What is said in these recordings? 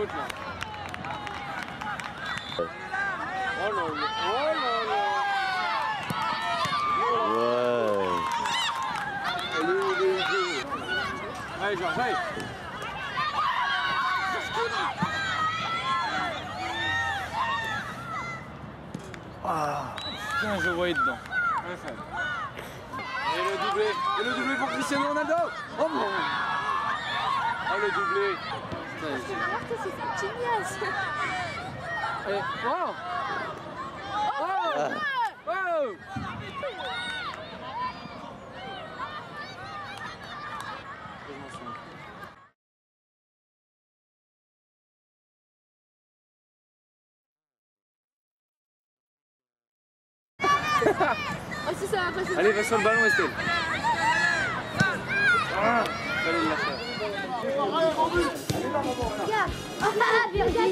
l'autre là. Oh là là. Oh là là. Ouais. Allez Georges, allez. Ah. Putain, je voyais dedans. Et le doublé pour Cristiano Ronaldo. Oh mon. Oh le doublé. C'est marrant que c'est génial. Et oh. Oh. Oh. Oh si ça va passer. Allez, va sur le ballon Estelle. Ah, allez le lâcher. Regarde. Ah, mais regarde.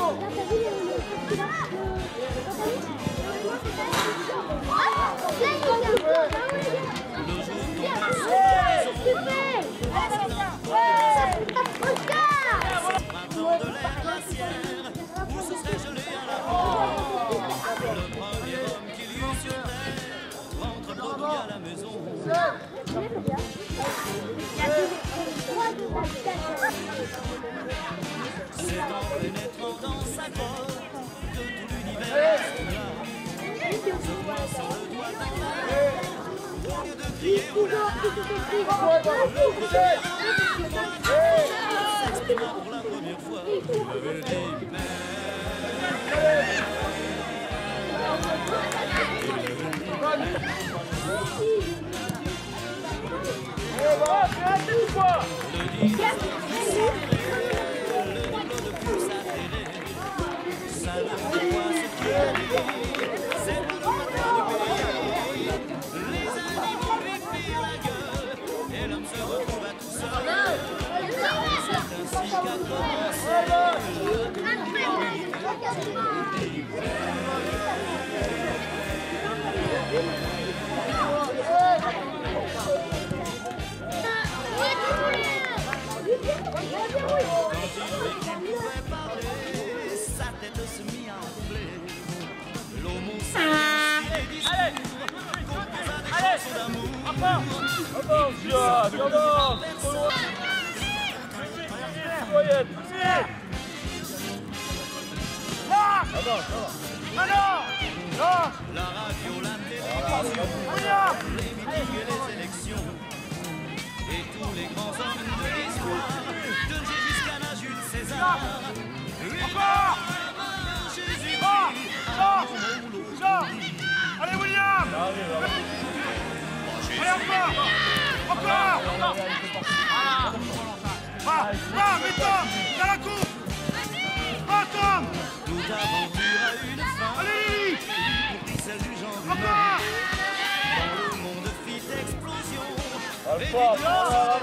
C'est en pénétrant dans sa grotte que tout l'univers s'ouvre. Ce poisson le doigt d'atteindre, au lieu de crier ou s'exprima pour la première fois. Il m'avait dit sa tête se mit à enfler. L'homme allez, d'amour. La radio, la télévision, les meetings et les élections, et tous les grands hommes de l'histoire, de Gengis Khan à Jules César. Encore Jésus, Jean. Allez William. Allez encore. Va, mets-toi dans la coupe. Va Tom. toute aventure a une fin. Allez Lily. Pour celle du genre Encore. quand le monde fit explosion. Alpha.